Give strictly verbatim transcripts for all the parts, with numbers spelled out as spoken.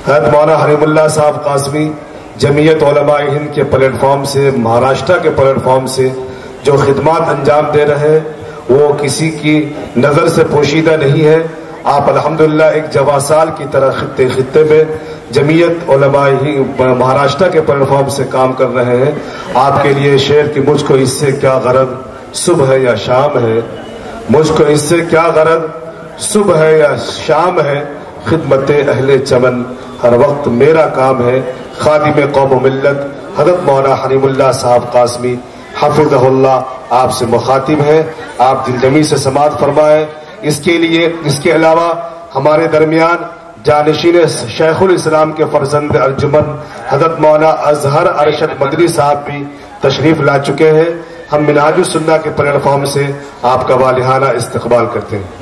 حضرت مولانا حریم اللہ صاحب قاسمی جمعیت علماء ہند کے پلیٹ فارم سے، مہاراشٹر کے پلیٹ فارم سے جو خدمات انجام دے رہے ہیں وہ کسی کی نظر سے پوشیدہ نہیں ہے. آپ الحمدللہ ایک جواسال کی طرح خطے خطے میں جمعیت علماء ہی مہاراشٹر کے پلیٹ فارم سے کام کر رہے ہیں. آپ کے لیے شعر کی مجھ کو اس سے کیا غرض صبح ہے یا شام ہے، مجھ کو اس سے کیا غرض صبح ہے یا شام ہے، خدمت اہل چمن ہر وقت میرا کام ہے. خادم قوم و ملت حضرت مولانا حریم اللہ صاحب قاسمی حفظہ اللہ آپ سے مخاطب ہے. آپ دل جمی سے سماعت فرمائیں. اس کے لیے اس کے علاوہ ہمارے درمیان جانشین شیخ الاسلام کے فرزند ارجمن حضرت مولانا اظہر ارشد مدنی صاحب بھی تشریف لا چکے ہیں. ہم منہاج السنہ کے پلیٹ فارم سے آپ کا والہانہ استقبال کرتے ہیں.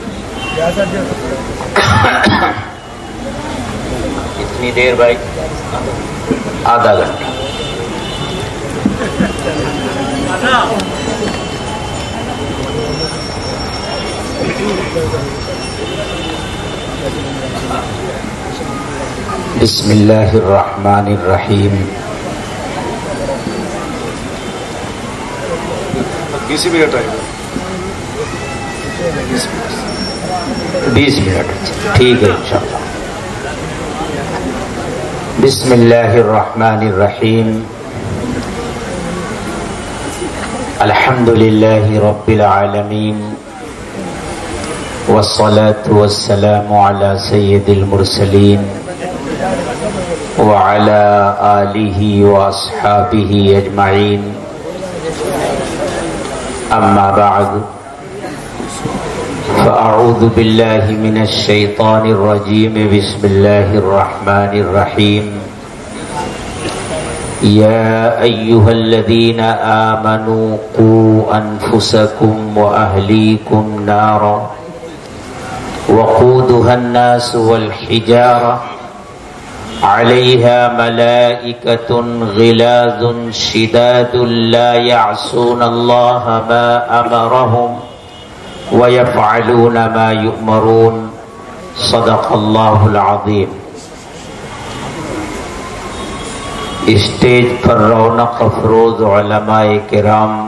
اتنی دیر بھائی؟ آدھا گھنٹہ. بسم اللہ الرحمن الرحیم. بیس منٹ آئے بیس منٹ ٹھیک ہے انشاءاللہ. بسم اللہ الرحمن الرحیم. الحمد للہ رب العالمین والصلاة والسلام على سید المرسلین وعلى آلہ واصحابہ اجمعین. اما بعد فاعوذ باللہ من الشیطان الرجیم. بسم اللہ الرحمن الرحیم. یا ایہا الذین آمنوا قوا انفسکم واہلیکم نارا وقودها الناس والحجارہ علیہا ملائکۃ غلاظ شداد لا یعصون اللہ ما امرہم ویفعلون ما یؤمرون. صدق اللہ العظیم. اسٹیج پر رونق افروز علماء کرام،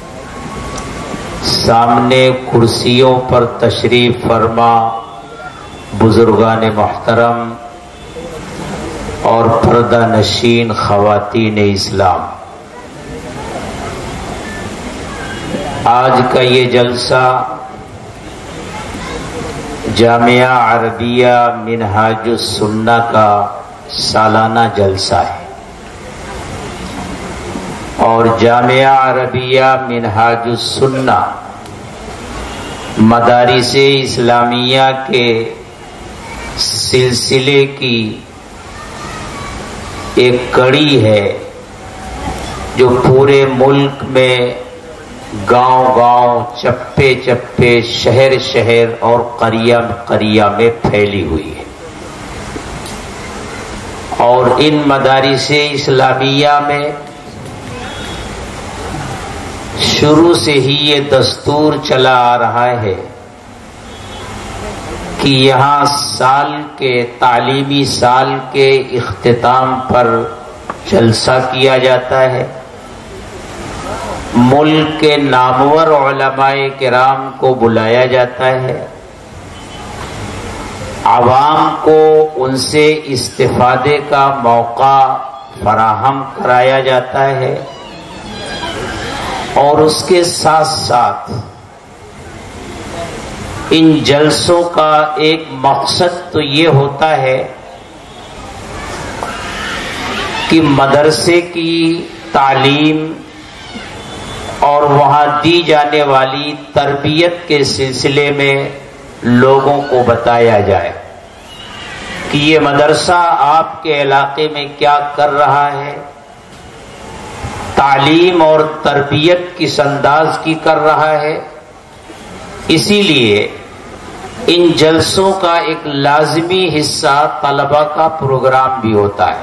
سامنے کرسیوں پر تشریف فرما بزرگان محترم اور پردہ نشین خواتین اسلام، آج کا یہ جلسہ جامعہ عربیہ منہاج السنہ کا سالانہ جلسہ ہے، اور جامعہ عربیہ منہاج السنہ مدارس اسلامیہ کے سلسلے کی ایک کڑی ہے جو پورے ملک میں گاؤں گاؤں، چپے چپے، شہر شہر اور قریہ قریہ میں پھیلی ہوئی ہے. اور ان مدارس اسلامیہ میں شروع سے ہی یہ دستور چلا آ رہا ہے کہ یہاں سال کے تعلیمی سال کے اختتام پر جلسہ کیا جاتا ہے. ملک کے نامور علماء کرام کو بلایا جاتا ہے، عوام کو ان سے استفادے کا موقع فراہم کرایا جاتا ہے، اور اس کے ساتھ ساتھ ان جلسوں کا ایک مقصد تو یہ ہوتا ہے کہ مدرسے کی تعلیم اور وہاں دی جانے والی تربیت کے سلسلے میں لوگوں کو بتایا جائے کہ یہ مدرسہ آپ کے علاقے میں کیا کر رہا ہے، تعلیم اور تربیت کس انداز کی کر رہا ہے. اسی لیے ان جلسوں کا ایک لازمی حصہ طلبہ کا پروگرام بھی ہوتا ہے،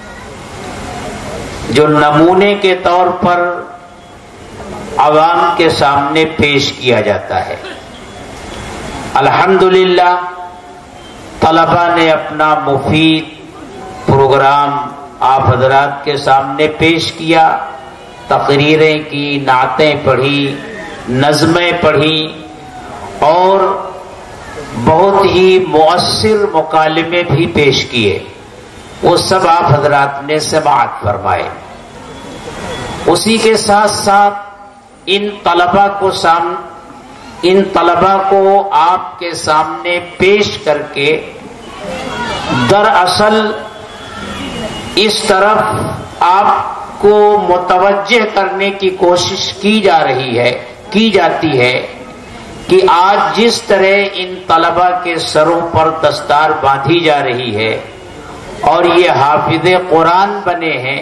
جو نمونے کے طور پر عوام کے سامنے پیش کیا جاتا ہے. الحمدللہ طلبا نے اپنا مفید پروگرام آپ حضرات کے سامنے پیش کیا، تقریریں کی، نعتیں پڑھی، نظمیں پڑھی اور بہت ہی مؤثر مکالمے بھی پیش کیے، وہ سب آپ حضرات نے سماعت فرمائے۔ اسی کے ساتھ ساتھ ان طلبا کو سام ان طلبا کو آپ کے سامنے پیش کر کے دراصل اس طرف آپ کو متوجہ کرنے کی کوشش کی جا رہی ہے کی جاتی ہے کہ آج جس طرح ان طلبا کے سروں پر دستار باندھی جا رہی ہے اور یہ حافظ قرآن بنے ہیں،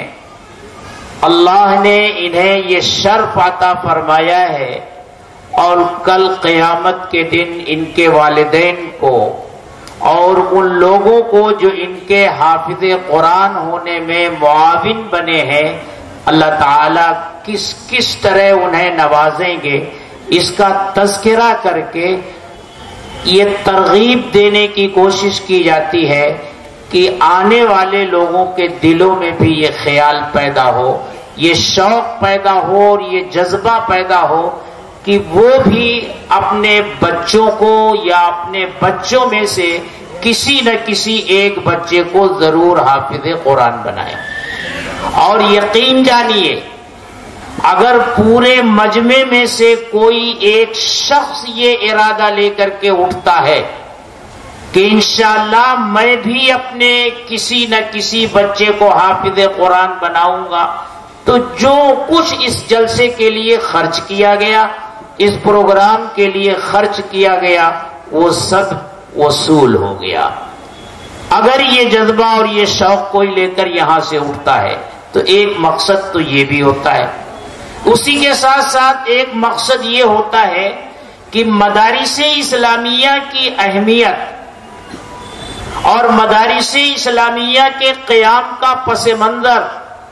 اللہ نے انہیں یہ شرف عطا فرمایا ہے اور کل قیامت کے دن ان کے والدین کو اور ان لوگوں کو جو ان کے حافظ قرآن ہونے میں معاون بنے ہیں، اللہ تعالیٰ کس کس طرح انہیں نوازیں گے، اس کا تذکرہ کر کے یہ ترغیب دینے کی کوشش کی جاتی ہے کہ آنے والے لوگوں کے دلوں میں بھی یہ خیال پیدا ہو، یہ شوق پیدا ہو اور یہ جذبہ پیدا ہو کہ وہ بھی اپنے بچوں کو یا اپنے بچوں میں سے کسی نہ کسی ایک بچے کو ضرور حافظ قرآن بنائیں۔ اور یقین جانیے اگر پورے مجمع میں سے کوئی ایک شخص یہ ارادہ لے کر کے اٹھتا ہے کہ انشاءاللہ میں بھی اپنے کسی نہ کسی بچے کو حافظ قرآن بناؤں گا، تو جو کچھ اس جلسے کے لیے خرچ کیا گیا، اس پروگرام کے لیے خرچ کیا گیا، وہ سب وصول ہو گیا۔ اگر یہ جذبہ اور یہ شوق کوئی لے کر یہاں سے اٹھتا ہے تو ایک مقصد تو یہ بھی ہوتا ہے، اسی کے ساتھ ساتھ ایک مقصد یہ ہوتا ہے کہ مدارس اسلامیہ کی اہمیت اور مدارس اسلامیہ کے قیام کا پس منظر،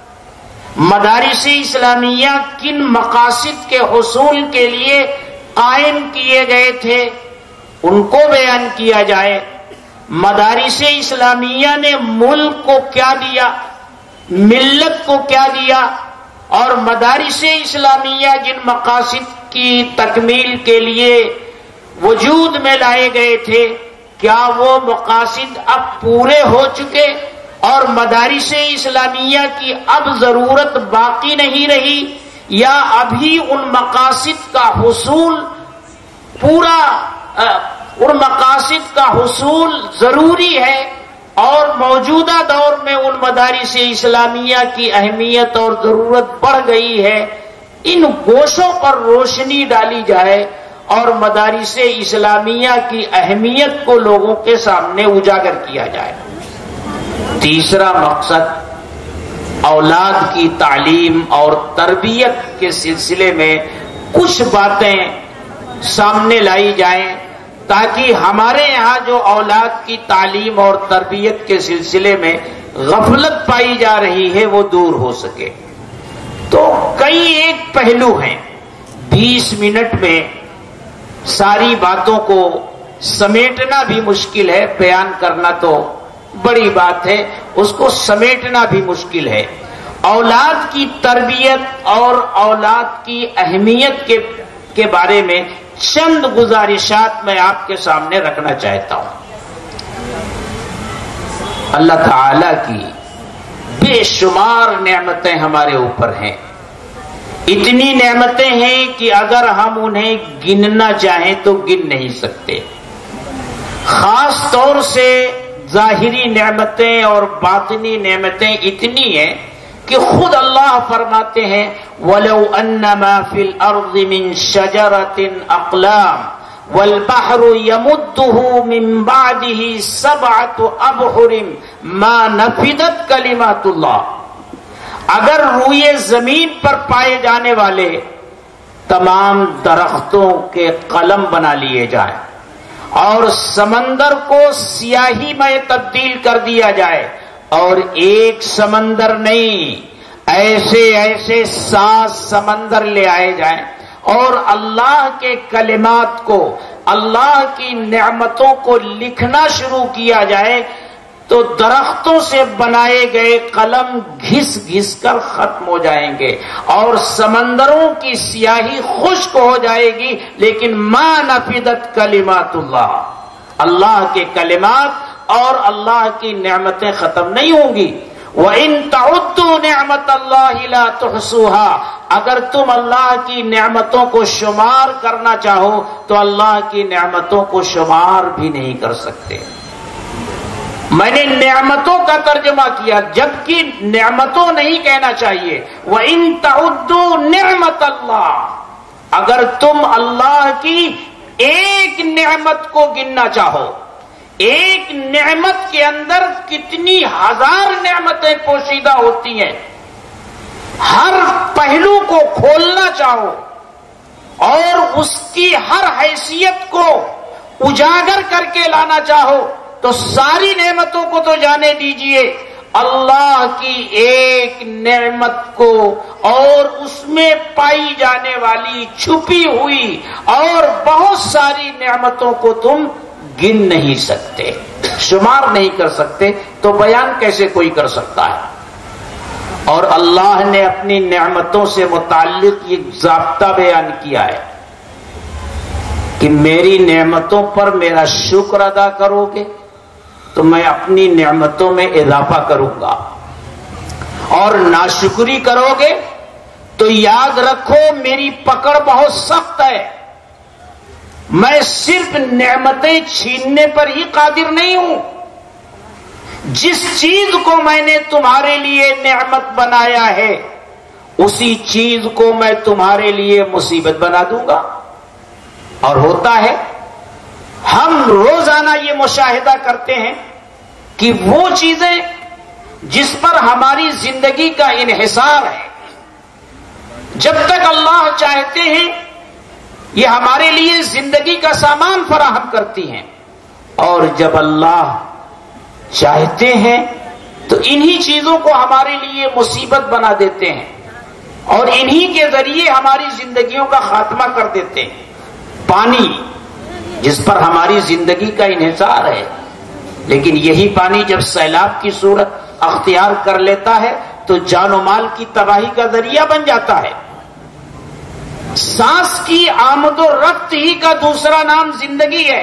مدارس اسلامیہ کن مقاصد کے حصول کے لیے قائم کیے گئے تھے ان کو بیان کیا جائے۔ مدارس اسلامیہ نے ملک کو کیا دیا، ملت کو کیا دیا، اور مدارس اسلامیہ جن مقاصد کی تکمیل کے لیے وجود میں لائے گئے تھے، کیا وہ مقاصد اب پورے ہو چکے اور مدارس اسلامیہ کی اب ضرورت باقی نہیں رہی، یا ابھی ان مقاصد کا حصول پورا ان مقاصد کا حصول ضروری ہے اور موجودہ دور میں ان مدارس اسلامیہ کی اہمیت اور ضرورت بڑھ گئی ہے؟ ان گوشوں پر روشنی ڈالی جائے اور مدارس اسلامیہ کی اہمیت کو لوگوں کے سامنے اجاگر کیا جائے۔ تیسرا مقصد اولاد کی تعلیم اور تربیت کے سلسلے میں کچھ باتیں سامنے لائی جائیں تاکہ ہمارے یہاں جو اولاد کی تعلیم اور تربیت کے سلسلے میں غفلت پائی جا رہی ہے وہ دور ہو سکے۔ تو کئی ایک پہلو ہیں، بیس منٹ میں ساری باتوں کو سمیٹنا بھی مشکل ہے، بیان کرنا تو بڑی بات ہے، اس کو سمیٹنا بھی مشکل ہے۔ اولاد کی تربیت اور اولاد کی اہمیت کے کے بارے میں چند گزارشات میں آپ کے سامنے رکھنا چاہتا ہوں۔ اللہ تعالی کی بے شمار نعمتیں ہمارے اوپر ہیں، اتنی نعمتیں ہیں کہ اگر ہم انہیں گننا چاہیں تو گن نہیں سکتے۔ خاص طور سے ظاہری نعمتیں اور باطنی نعمتیں اتنی ہیں کہ خود اللہ فرماتے ہیں وَلَوْ أَنَّ مَا فِي الْأَرْضِ مِن شَجَرَةٍ أَقْلَامٍ وَالْبَحْرُ يَمُدُّهُ مِن بَعْدِهِ سَبْعَةُ أَبْحُرٍ مَا نَفِدَتْ كَلِمَاتُ اللَّهِ، اگر روئے زمین پر پائے جانے والے تمام درختوں کے قلم بنا لیے جائیں اور سمندر کو سیاہی میں تبدیل کر دیا جائے اور ایک سمندر نہیں ایسے ایسے سات سمندر لے آئے جائیں اور اللہ کے کلمات کو، اللہ کی نعمتوں کو لکھنا شروع کیا جائے تو درختوں سے بنائے گئے قلم گھس گھس کر ختم ہو جائیں گے اور سمندروں کی سیاہی خشک ہو جائے گی، لیکن ما نفدت کلمات اللہ، اللہ کے کلمات اور اللہ کی نعمتیں ختم نہیں ہوں گی۔ وَإِن تَعُدُّوا نِعْمَةَ اللَّهِ لَا تُحْصُوهَا، اگر تم اللہ کی نعمتوں کو شمار کرنا چاہو تو اللہ کی نعمتوں کو شمار بھی نہیں کر سکتے۔ میں نے نعمتوں کا ترجمہ کیا، جبکہ نعمتوں نہیں کہنا چاہیے۔ وَإِن تَعُدُّوا نِعْمَةَ اللَّهِ، اگر تم اللہ کی ایک نعمت کو گننا چاہو، ایک نعمت کے اندر کتنی ہزار نعمتیں پوشیدہ ہوتی ہیں، ہر پہلو کو کھولنا چاہو اور اس کی ہر حیثیت کو اجاگر کر کے لانا چاہو تو ساری نعمتوں کو تو جانے دیجئے، اللہ کی ایک نعمت کو اور اس میں پائی جانے والی چھپی ہوئی اور بہت ساری نعمتوں کو تم گن نہیں سکتے، شمار نہیں کر سکتے، تو بیان کیسے کوئی کر سکتا ہے؟ اور اللہ نے اپنی نعمتوں سے متعلق یہ ضابطہ بیان کیا ہے کہ میری نعمتوں پر میرا شکر ادا کرو گے تو میں اپنی نعمتوں میں اضافہ کروں گا، اور ناشکری کرو گے تو یاد رکھو میری پکڑ بہت سخت ہے، میں صرف نعمتیں چھیننے پر ہی قادر نہیں ہوں، جس چیز کو میں نے تمہارے لیے نعمت بنایا ہے اسی چیز کو میں تمہارے لیے مصیبت بنا دوں گا۔ اور ہوتا ہے، ہم روزانہ یہ مشاہدہ کرتے ہیں کہ وہ چیزیں جس پر ہماری زندگی کا انحصار ہے، جب تک اللہ چاہتے ہیں یہ ہمارے لیے زندگی کا سامان فراہم کرتی ہیں، اور جب اللہ چاہتے ہیں تو انہی چیزوں کو ہمارے لیے مصیبت بنا دیتے ہیں اور انہی کے ذریعے ہماری زندگیوں کا خاتمہ کر دیتے ہیں۔ پانی جس پر ہماری زندگی کا انحصار ہے، لیکن یہی پانی جب سیلاب کی صورت اختیار کر لیتا ہے تو جان و مال کی تباہی کا ذریعہ بن جاتا ہے۔ سانس کی آمد و رفت ہی کا دوسرا نام زندگی ہے،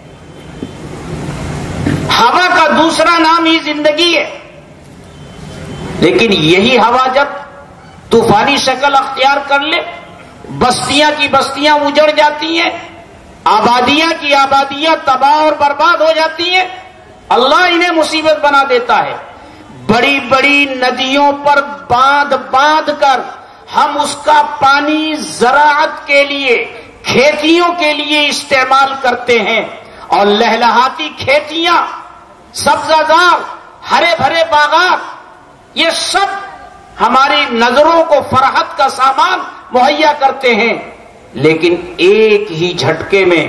ہوا کا دوسرا نام ہی زندگی ہے، لیکن یہی ہوا جب طوفانی شکل اختیار کر لے، بستیاں کی بستیاں اجڑ جاتی ہیں، آبادیاں کی آبادیاں تباہ اور برباد ہو جاتی ہیں، اللہ انہیں مصیبت بنا دیتا ہے۔ بڑی بڑی ندیوں پر باندھ باندھ کر ہم اس کا پانی زراعت کے لیے، کھیتیوں کے لیے استعمال کرتے ہیں، اور لہلہاتی کھیتیاں، سبزہ زار، ہرے بھرے باغات، یہ سب ہماری نظروں کو فرحت کا سامان مہیا کرتے ہیں، لیکن ایک ہی جھٹکے میں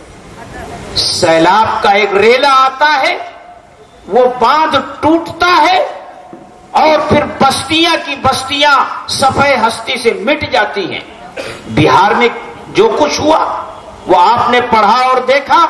سیلاب کا ایک ریلا آتا ہے، وہ باندھ ٹوٹتا ہے اور پھر بستیاں کی بستیاں صفحے ہستی سے مٹ جاتی ہیں۔ بہار میں جو کچھ ہوا وہ آپ نے پڑھا اور دیکھا،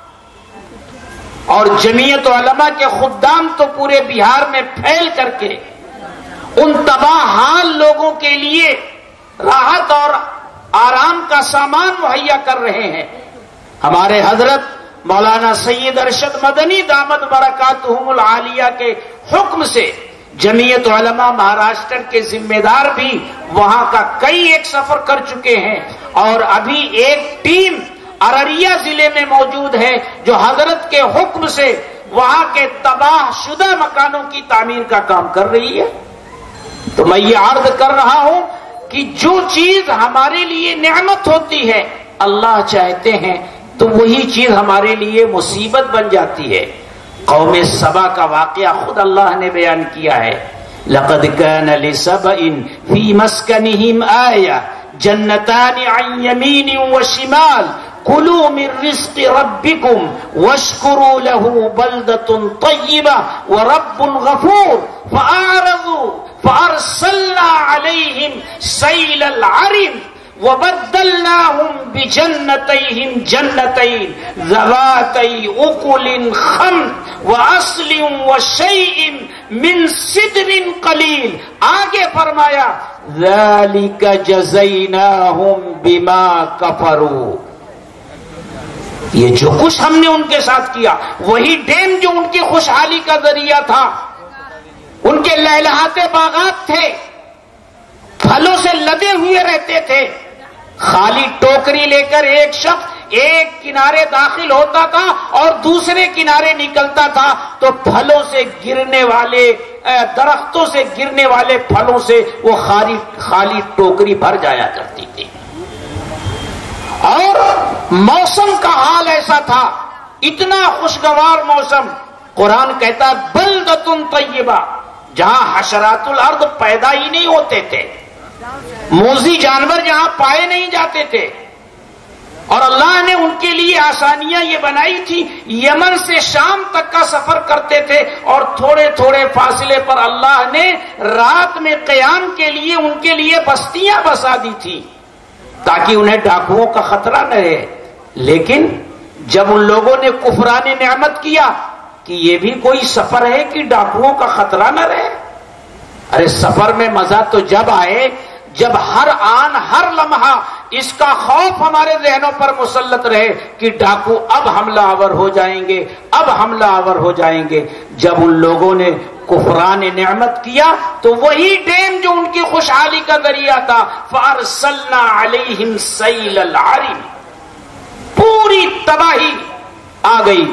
اور جمعیت علماء کے خدام تو پورے بہار میں پھیل کر کے ان تباہ حال لوگوں کے لیے راحت اور آرام کا سامان مہیا کر رہے ہیں۔ ہمارے حضرت مولانا سید ارشد مدنی دامت برکاتہم العالیہ کے حکم سے جمعیت علماء مہاراشٹر کے ذمہ دار بھی وہاں کا کئی ایک سفر کر چکے ہیں، اور ابھی ایک ٹیم ارریہ ضلع میں موجود ہے جو حضرت کے حکم سے وہاں کے تباہ شدہ مکانوں کی تعمیر کا کام کر رہی ہے۔ تو میں یہ عرض کر رہا ہوں کہ جو چیز ہمارے لیے نعمت ہوتی ہے، اللہ چاہتے ہیں تو وہی چیز ہمارے لیے مصیبت بن جاتی ہے۔ قوم سبا کا واقعہ خود اللہ نے بیان کیا ہے، لقد كان لسبأ في مسكنهم آية جنتان عن يمين وشمال كلوا من رزق ربكم واشكروا له بلدة طيبة ورب غفور فأعرضوا فأرسلنا عليهم سيل العرم وَبَدَّلْنَاهُمْ بِجَنَّتَيْهِمْ جَنَّتَيْنِ ذَوَاتَيْ أُكُلٍ خَمْطٍ وَأَصْلٍ وَشَيْءٍ مِّن سِدْرٍ قَلِيلٍ. آگے فرمایا ذَلِكَ جَزَيْنَاهُمْ بِمَا كَفَرُوا. یہ جو کچھ ہم نے ان کے ساتھ کیا، وہی ڈیم جو ان کی خوشحالی کا ذریعہ تھا، ان کے لہلہاتے باغات تھے، پھلوں سے لدے ہوئے رہتے تھے. خالی ٹوکری لے کر ایک شخص ایک کنارے داخل ہوتا تھا اور دوسرے کنارے نکلتا تھا تو پھلوں سے گرنے والے درختوں سے گرنے والے پھلوں سے وہ خالی خالی ٹوکری بھر جایا کرتی تھی. اور موسم کا حال ایسا تھا، اتنا خوشگوار موسم. قرآن کہتا ہے بلدۃ طیبہ، جہاں حشرات الارض پیدا ہی نہیں ہوتے تھے، موذی جانور جہاں پائے نہیں جاتے تھے، اور اللہ نے ان کے لیے آسانیاں یہ بنائی تھی. یمن سے شام تک کا سفر کرتے تھے اور تھوڑے تھوڑے فاصلے پر اللہ نے رات میں قیام کے لیے ان کے لیے بستیاں بسا دی تھی تاکہ انہیں ڈاکوؤں کا خطرہ نہ رہے. لیکن جب ان لوگوں نے کفران نعمت کیا کہ یہ بھی کوئی سفر ہے کہ ڈاکوؤں کا خطرہ نہ رہے. ارے سفر میں مزہ تو جب آئے جب ہر آن ہر لمحہ اس کا خوف ہمارے ذہنوں پر مسلط رہے کہ ڈاکو اب حملہ آور ہو جائیں گے، اب حملہ آور ہو جائیں گے. جب ان لوگوں نے کفران نعمت کیا تو وہی ڈیم جو ان کی خوشحالی کا ذریعہ تھا فَأَرْسَلْنَا عَلَيْهِمْ سَيْلَ الْعَرِمِ، پوری تباہی آ گئی.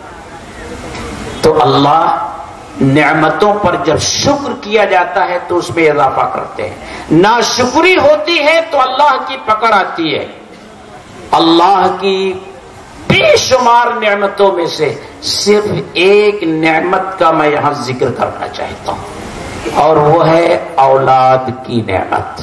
تو اللہ نعمتوں پر جب شکر کیا جاتا ہے تو اس میں اضافہ کرتے ہیں، ناشکری ہوتی ہے تو اللہ کی پکڑ آتی ہے. اللہ کی بے شمار نعمتوں میں سے صرف ایک نعمت کا میں یہاں ذکر کرنا چاہتا ہوں اور وہ ہے اولاد کی نعمت.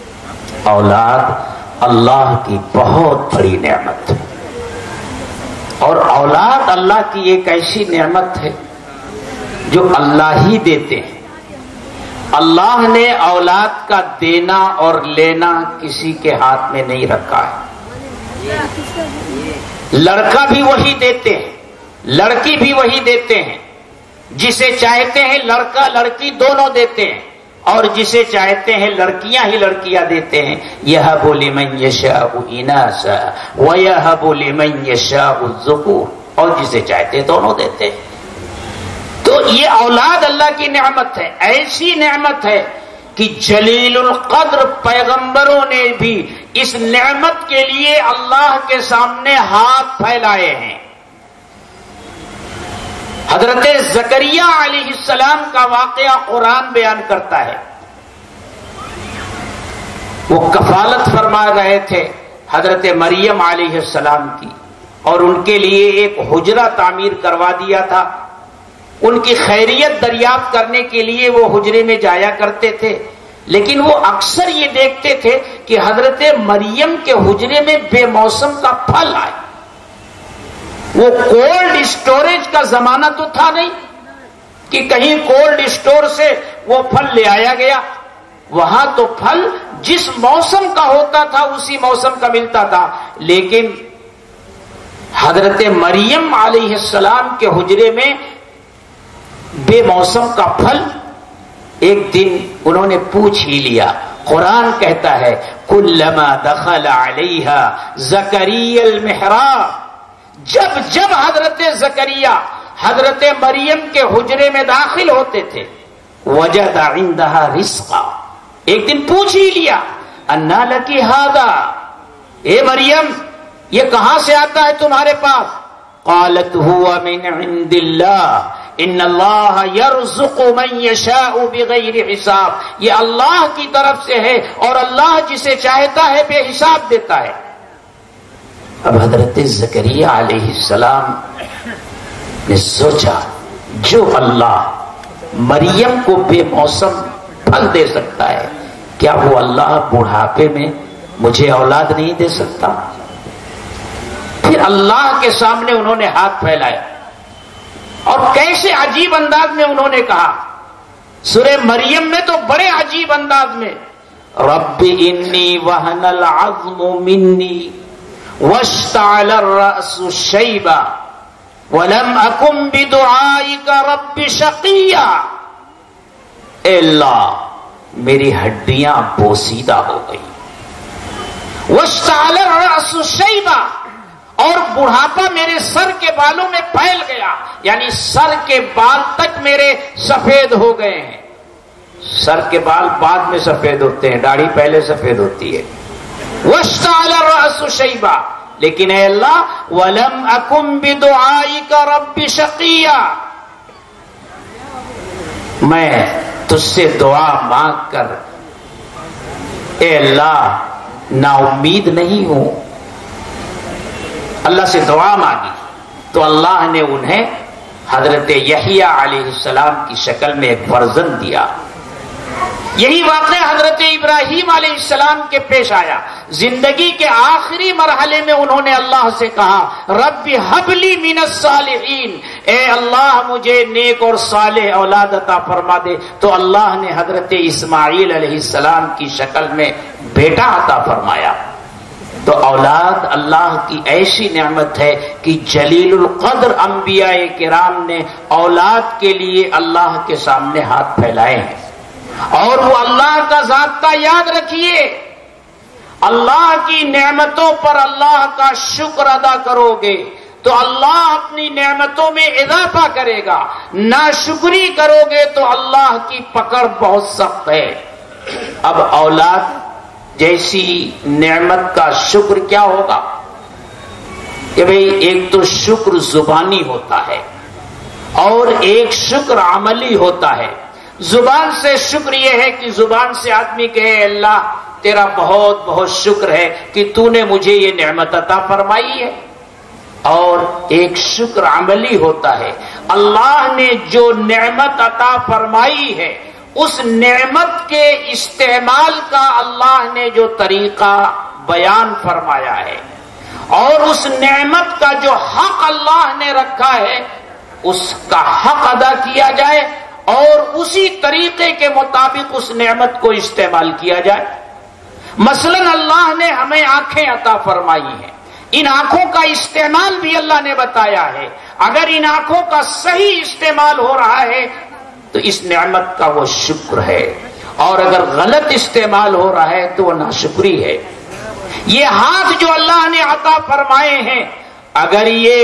اولاد اللہ کی بہت بڑی نعمت ہے، اور اولاد اللہ کی ایک ایسی نعمت ہے جو اللہ ہی دیتے ہیں. اللہ نے اولاد کا دینا اور لینا کسی کے ہاتھ میں نہیں رکھا ہے. لڑکا بھی وہی دیتے ہیں، لڑکی بھی وہی دیتے ہیں. جسے چاہتے ہیں لڑکا لڑکی دونوں دیتے ہیں، اور جسے چاہتے ہیں لڑکیاں ہی لڑکیاں دیتے ہیں. یَهَبُ لِمَن یَشَاءُ إِنَاثًا وَیَهَبُ لِمَن یَشَاءُ الذُّکُورَ، اور جسے چاہتے دونوں دیتے ہیں. تو یہ اولاد اللہ کی نعمت ہے، ایسی نعمت ہے کہ جلیل القدر پیغمبروں نے بھی اس نعمت کے لیے اللہ کے سامنے ہاتھ پھیلائے ہیں. حضرت زکریا علیہ السلام کا واقعہ قرآن بیان کرتا ہے. وہ کفالت فرما رہے تھے حضرت مریم علیہ السلام کی، اور ان کے لیے ایک حجرہ تعمیر کروا دیا تھا. ان کی خیریت دریافت کرنے کے لیے وہ حجرے میں جایا کرتے تھے، لیکن وہ اکثر یہ دیکھتے تھے کہ حضرت مریم کے حجرے میں بے موسم کا پھل آئے. وہ کولڈ اسٹوریج کا زمانہ تو تھا نہیں کہ کہیں کولڈ اسٹور سے وہ پھل لے آیا گیا. وہاں تو پھل جس موسم کا ہوتا تھا اسی موسم کا ملتا تھا. لیکن حضرت مریم علیہ السلام کے حجرے میں بے موسم کا پھل ایک دن انہوں نے پوچھ ہی لیا. قرآن کہتا ہے کلما دخل علیہا زکریا المحراب، جب جب حضرت زکریا حضرت مریم کے حجرے میں داخل ہوتے تھے وجد عندها رزقا، ایک دن پوچھ ہی لیا انا لکی ھذا، اے مریم یہ کہاں سے آتا ہے تمہارے پاس؟ قالت هو من عند اللہ ان اللہ یرزق من یشاء بغیر حساب، یہ اللہ کی طرف سے ہے اور اللہ جسے چاہتا ہے بے حساب دیتا ہے. اب حضرت زکریا علیہ السلام نے سوچا جو اللہ مریم کو بے موسم پھل دے سکتا ہے، کیا وہ اللہ بڑھاپے میں مجھے اولاد نہیں دے سکتا؟ پھر اللہ کے سامنے انہوں نے ہاتھ پھیلایا اور کیسے عجیب انداز میں انہوں نے کہا. سورہ مریم میں تو بڑے عجیب انداز میں رب انی وہن العظم منی واشتعل الرأس شیبا ولم اکن بدعائک رب شقیا، اے اللہ میری ہڈیاں بوسیدہ ہو گئی، واشتعل الرأس شیبا، اور بڑھاپا میرے سر کے بالوں میں پھیل گیا، یعنی سر کے بال تک میرے سفید ہو گئے ہیں۔ سر کے بال بعد میں سفید ہوتے ہیں، داڑھی پہلے سفید ہوتی ہے۔ واشتعل الرأس شیبا، لیکن اے اللہ وَلَمْ أَكُمْ بِدُعَائِكَ رَبِّ شَقِيًّا، میں تجھ سے دعا مانگ کر اے اللہ نا امید نہیں ہوں۔ اللہ سے دعا مانگی تو اللہ نے انہیں حضرت یحییٰ علیہ السلام کی شکل میں ایک فرزند دیا۔ یہی واقعہ حضرت ابراہیم علیہ السلام کے پیش آیا۔ زندگی کے آخری مرحلے میں انہوں نے اللہ سے کہا رب ہب لی من الصالحین، اے اللہ مجھے نیک اور صالح اولاد عطا فرما دے۔ تو اللہ نے حضرت اسماعیل علیہ السلام کی شکل میں بیٹا عطا فرمایا۔ تو اولاد اللہ کی ایسی نعمت ہے کہ جلیل القدر انبیاء کرام نے اولاد کے لیے اللہ کے سامنے ہاتھ پھیلائے ہیں، اور وہ اللہ کا ضابطہ یاد رکھیے، اللہ کی نعمتوں پر اللہ کا شکر ادا کرو گے تو اللہ اپنی نعمتوں میں اضافہ کرے گا، ناشکری کرو گے تو اللہ کی پکڑ بہت سخت ہے۔ اب اولاد جیسی نعمت کا شکر کیا ہوگا کہ بھئی ایک تو شکر زبانی ہوتا ہے اور ایک شکر عملی ہوتا ہے۔ زبان سے شکر یہ ہے کہ زبان سے آدمی کہے اللہ تیرا بہت بہت شکر ہے کہ تو نے مجھے یہ نعمت عطا فرمائی ہے، اور ایک شکر عملی ہوتا ہے، اللہ نے جو نعمت عطا فرمائی ہے اس نعمت کے استعمال کا اللہ نے جو طریقہ بیان فرمایا ہے، اور اس نعمت کا جو حق اللہ نے رکھا ہے اس کا حق ادا کیا جائے، اور اسی طریقے کے مطابق اس نعمت کو استعمال کیا جائے۔ مثلا اللہ نے ہمیں آنکھیں عطا فرمائی ہیں، ان آنکھوں کا استعمال بھی اللہ نے بتایا ہے۔ اگر ان آنکھوں کا صحیح استعمال ہو رہا ہے تو اس نعمت کا وہ شکر ہے، اور اگر غلط استعمال ہو رہا ہے تو وہ ناشکری ہے۔ یہ ہاتھ جو اللہ نے عطا فرمائے ہیں، اگر یہ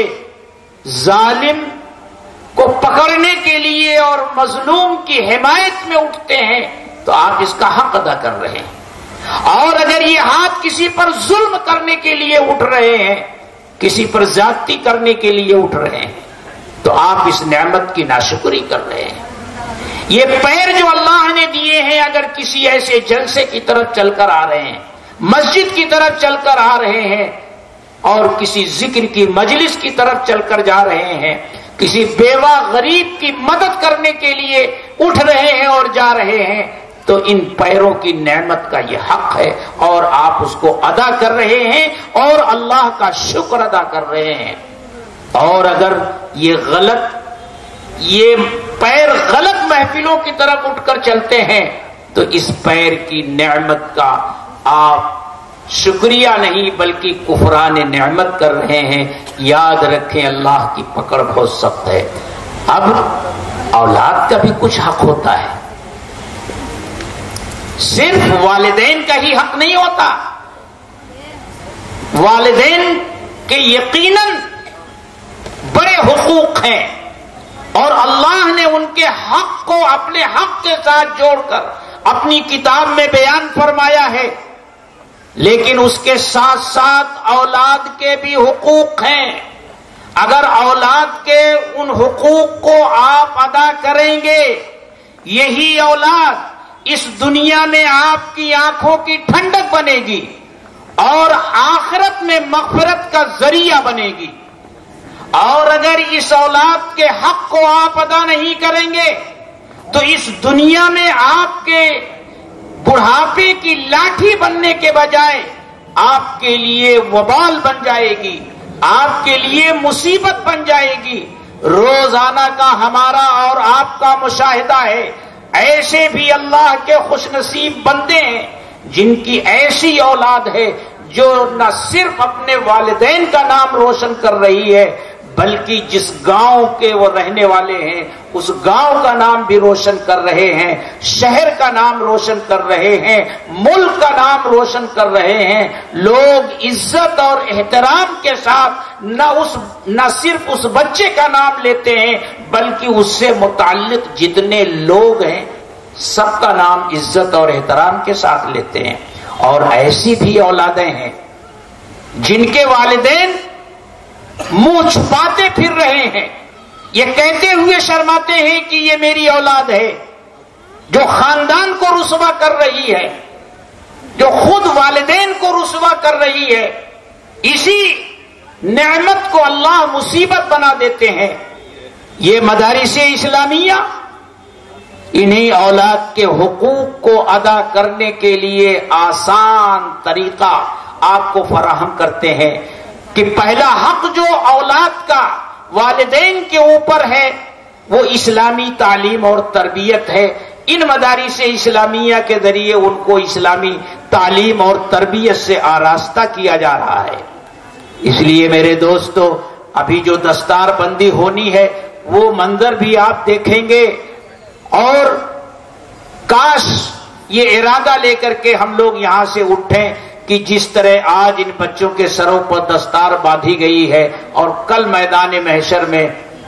ظالم کو پکڑنے کے لیے اور مظلوم کی حمایت میں اٹھتے ہیں تو آپ اس کا حق ادا کر رہے ہیں، اور اگر یہ ہاتھ کسی پر ظلم کرنے کے لیے اٹھ رہے ہیں، کسی پر زیادتی کرنے کے لیے اٹھ رہے ہیں، تو آپ اس نعمت کی ناشکری کر رہے ہیں۔ یہ پیر جو اللہ نے دیے ہیں، اگر کسی ایسے جلسے کی طرف چل کر آ رہے ہیں، مسجد کی طرف چل کر آ رہے ہیں، اور کسی ذکر کی مجلس کی طرف چل کر جا رہے ہیں، کسی بیوہ غریب کی مدد کرنے کے لیے اٹھ رہے ہیں اور جا رہے ہیں، تو ان پیروں کی نعمت کا یہ حق ہے، اور آپ اس کو ادا کر رہے ہیں اور اللہ کا شکر ادا کر رہے ہیں۔ اور اگر یہ غلط یہ پیر غلط محفلوں کی طرف اٹھ کر چلتے ہیں تو اس پیر کی نعمت کا آپ شکریہ نہیں بلکہ کفران نعمت کر رہے ہیں۔ یاد رکھیں اللہ کی پکڑ بہت سخت ہے۔ اب اولاد کا بھی کچھ حق ہوتا ہے، صرف والدین کا ہی حق نہیں ہوتا۔ والدین کے یقیناً بڑے حقوق ہیں، اور اللہ نے ان کے حق کو اپنے حق کے ساتھ جوڑ کر اپنی کتاب میں بیان فرمایا ہے، لیکن اس کے ساتھ ساتھ اولاد کے بھی حقوق ہیں۔ اگر اولاد کے ان حقوق کو آپ ادا کریں گے، یہی اولاد اس دنیا میں آپ کی آنکھوں کی ٹھنڈک بنے گی اور آخرت میں مغفرت کا ذریعہ بنے گی۔ اور اگر اس اولاد کے حق کو آپ ادا نہیں کریں گے تو اس دنیا میں آپ کے بڑھاپے کی لاٹھی بننے کے بجائے آپ کے لیے وبال بن جائے گی، آپ کے لیے مصیبت بن جائے گی۔ روزانہ کا ہمارا اور آپ کا مشاہدہ ہے، ایسے بھی اللہ کے خوش نصیب بندے ہیں جن کی ایسی اولاد ہے جو نہ صرف اپنے والدین کا نام روشن کر رہی ہے بلکہ جس گاؤں کے وہ رہنے والے ہیں اس گاؤں کا نام بھی روشن کر رہے ہیں، شہر کا نام روشن کر رہے ہیں، ملک کا نام روشن کر رہے ہیں۔ لوگ عزت اور احترام کے ساتھ نہ اس نہ صرف اس بچے کا نام لیتے ہیں بلکہ اس سے متعلق جتنے لوگ ہیں سب کا نام عزت اور احترام کے ساتھ لیتے ہیں۔ اور ایسی بھی اولادیں ہیں جن کے والدین منہ چھپاتے پھر رہے ہیں، یہ کہتے ہوئے شرماتے ہیں کہ یہ میری اولاد ہے، جو خاندان کو رسوا کر رہی ہے، جو خود والدین کو رسوا کر رہی ہے۔ اسی نعمت کو اللہ مصیبت بنا دیتے ہیں۔ یہ مدارس اسلامیہ انہی اولاد کے حقوق کو ادا کرنے کے لیے آسان طریقہ آپ کو فراہم کرتے ہیں کہ پہلا حق جو اولاد کا والدین کے اوپر ہے وہ اسلامی تعلیم اور تربیت ہے۔ ان مدارس اسلامیہ کے ذریعے ان کو اسلامی تعلیم اور تربیت سے آراستہ کیا جا رہا ہے۔ اس لیے میرے دوستو، ابھی جو دستار بندی ہونی ہے وہ منظر بھی آپ دیکھیں گے، اور کاش یہ ارادہ لے کر کے ہم لوگ یہاں سے اٹھیں کہ جس طرح آج ان بچوں کے سروں پر دستار باندھی گئی ہے اور کل میدان محشر میں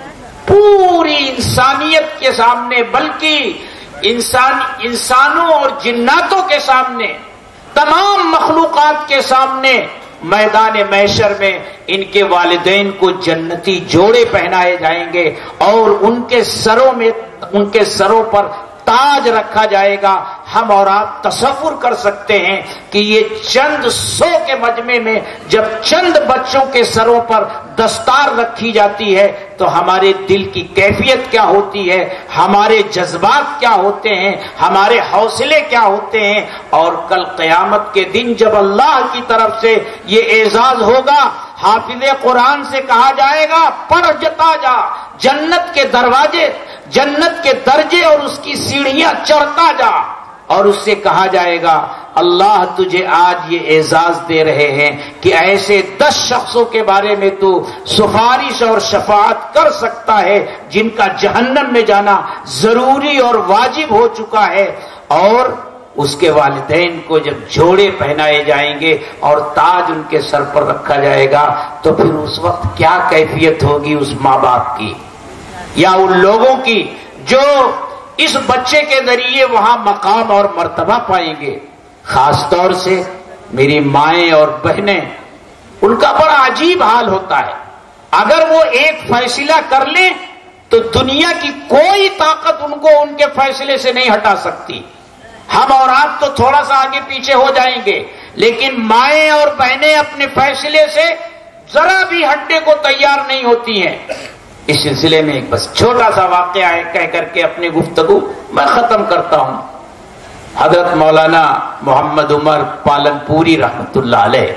پوری انسانیت کے سامنے بلکہ انسان انسانوں اور جناتوں کے سامنے، تمام مخلوقات کے سامنے میدان محشر میں ان کے والدین کو جنتی جوڑے پہنائے جائیں گے اور ان کے سروں میں ان کے سروں پر تاج رکھا جائے گا۔ ہم اور آپ تصور کر سکتے ہیں کہ یہ چند سو کے مجمع میں جب چند بچوں کے سروں پر دستار رکھی جاتی ہے تو ہمارے دل کی کیفیت کیا ہوتی ہے، ہمارے جذبات کیا ہوتے ہیں، ہمارے حوصلے کیا ہوتے ہیں۔ اور کل قیامت کے دن جب اللہ کی طرف سے یہ اعزاز ہوگا، حافظ قرآن سے کہا جائے گا پڑھ جتا جا، جنت کے دروازے، جنت کے درجے اور اس کی سیڑھیاں چڑھتا جا، اور اس سے کہا جائے گا اللہ تجھے آج یہ اعزاز دے رہے ہیں کہ ایسے دس شخصوں کے بارے میں تو سفارش اور شفاعت کر سکتا ہے جن کا جہنم میں جانا ضروری اور واجب ہو چکا ہے۔ اور اس کے والدین کو جب جوڑے پہنائے جائیں گے اور تاج ان کے سر پر رکھا جائے گا تو پھر اس وقت کیا کیفیت ہوگی اس ماں باپ کی یا ان لوگوں کی جو اس بچے کے ذریعے وہاں مقام اور مرتبہ پائیں گے۔ خاص طور سے میری مائیں اور بہنیں، ان کا بڑا عجیب حال ہوتا ہے۔ اگر وہ ایک فیصلہ کر لیں تو دنیا کی کوئی طاقت ان کو ان کے فیصلے سے نہیں ہٹا سکتی۔ ہم اور آپ تو تھوڑا سا آگے پیچھے ہو جائیں گے، لیکن مائیں اور بہنیں اپنے فیصلے سے ذرا بھی ہٹنے کو تیار نہیں ہوتی ہیں۔ اس سلسلے میں ایک بس چھوٹا سا واقعہ ہے کہہ کر کے اپنی گفتگو میں ختم کرتا ہوں۔ حضرت مولانا محمد عمر پالن پوری رحمت اللہ علیہ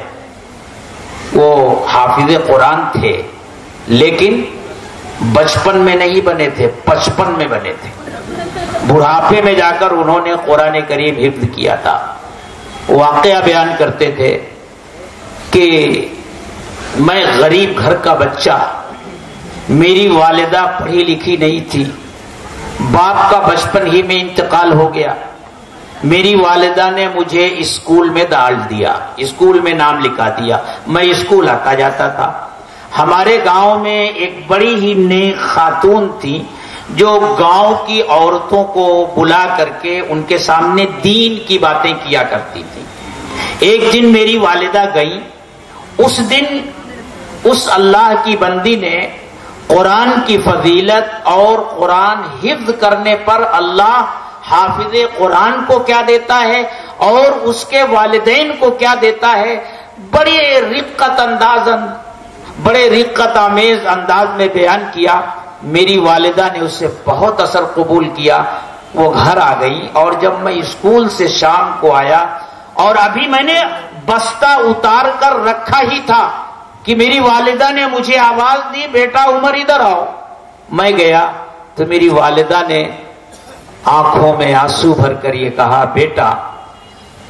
وہ حافظ قرآن تھے، لیکن بچپن میں نہیں بنے تھے، پچپن میں بنے تھے۔ بڑھاپے میں جا کر انہوں نے قرآن کریم حفظ کیا تھا۔ واقعہ بیان کرتے تھے کہ میں غریب گھر کا بچہ، میری والدہ پڑھی لکھی نہیں تھی، باپ کا بچپن ہی میں انتقال ہو گیا، میری والدہ نے مجھے اسکول میں ڈال دیا، اسکول میں نام لکھا دیا، میں اسکول آتا جاتا تھا۔ ہمارے گاؤں میں ایک بڑی ہی نیک خاتون تھی جو گاؤں کی عورتوں کو بلا کر کے ان کے سامنے دین کی باتیں کیا کرتی تھی۔ ایک دن میری والدہ گئی، اس دن اس اللہ کی بندی نے قرآن کی فضیلت اور قرآن حفظ کرنے پر اللہ حافظ قرآن کو کیا دیتا ہے اور اس کے والدین کو کیا دیتا ہے، بڑے رقت اندازن بڑے رقت آمیز انداز میں بیان کیا۔ میری والدہ نے اس سے بہت اثر قبول کیا، وہ گھر آ گئی، اور جب میں اسکول سے شام کو آیا اور ابھی میں نے بستہ اتار کر رکھا ہی تھا کہ میری والدہ نے مجھے آواز دی بیٹا عمر ادھر آؤ۔ میں گیا تو میری والدہ نے آنکھوں میں آنسو بھر کر یہ کہا بیٹا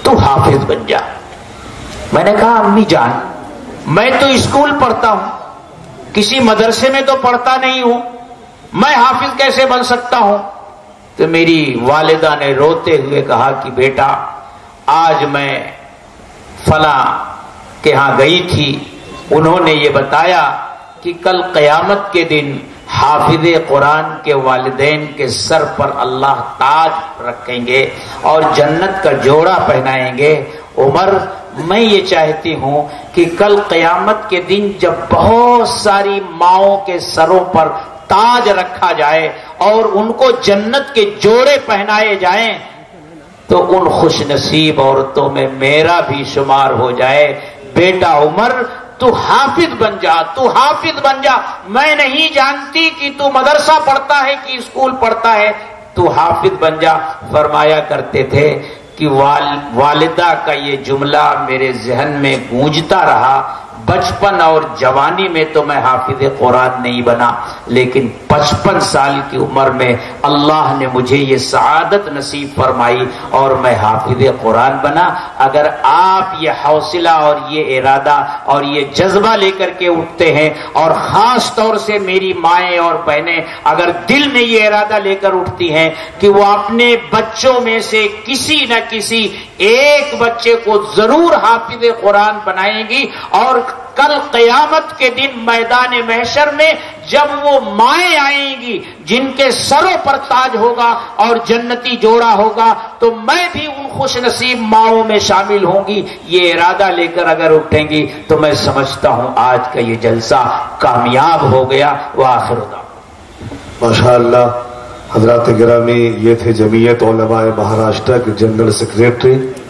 تو حافظ بن جا۔ میں نے کہا امی جان میں تو اسکول پڑھتا ہوں، کسی مدرسے میں تو پڑھتا نہیں ہوں، میں حافظ کیسے بن سکتا ہوں؟ تو میری والدہ نے روتے ہوئے کہا کہ بیٹا آج میں فلاں کے ہاں گئی تھی، انہوں نے یہ بتایا کہ کل قیامت کے دن حافظ قرآن کے والدین کے سر پر اللہ تاج رکھیں گے اور جنت کا جوڑا پہنائیں گے۔ عمر میں یہ چاہتی ہوں کہ کل قیامت کے دن جب بہت ساری ماؤں کے سروں پر تاج رکھا جائے اور ان کو جنت کے جوڑے پہنائے جائیں تو ان خوش نصیب عورتوں میں میرا بھی شمار ہو جائے۔ بیٹا عمر تو حافظ بن جا، تو حافظ بن جا، میں نہیں جانتی کہ تو مدرسہ پڑھتا ہے کہ اسکول پڑھتا ہے، تو حافظ بن جا۔ فرمایا کرتے تھے کہ والدہ کا یہ جملہ میرے ذہن میں گونجتا رہا۔ بچپن اور جوانی میں تو میں حافظ قرآن نہیں بنا، لیکن پچپن سال کی عمر میں اللہ نے مجھے یہ سعادت نصیب فرمائی اور میں حافظ قرآن بنا۔ اگر آپ یہ حوصلہ اور یہ ارادہ اور یہ جذبہ لے کر کے اٹھتے ہیں، اور خاص طور سے میری مائیں اور بہنیں اگر دل میں یہ ارادہ لے کر اٹھتی ہیں کہ وہ اپنے بچوں میں سے کسی نہ کسی ایک بچے کو ضرور حافظ قرآن بنائیں گی، اور کل قیامت کے دن میدان محشر میں جب وہ مائیں آئیں گی جن کے سروں پر تاج ہوگا اور جنتی جوڑا ہوگا، تو میں بھی ان خوش نصیب ماؤں میں شامل ہوں گی۔ یہ ارادہ لے کر اگر اٹھیں گی تو میں سمجھتا ہوں آج کا یہ جلسہ کامیاب ہو گیا۔ وآخر دعوانا ماشاء اللہ۔ حضرات گرامی، یہ تھے جمعیت علماء مہاراشٹر کے جنرل سیکریٹری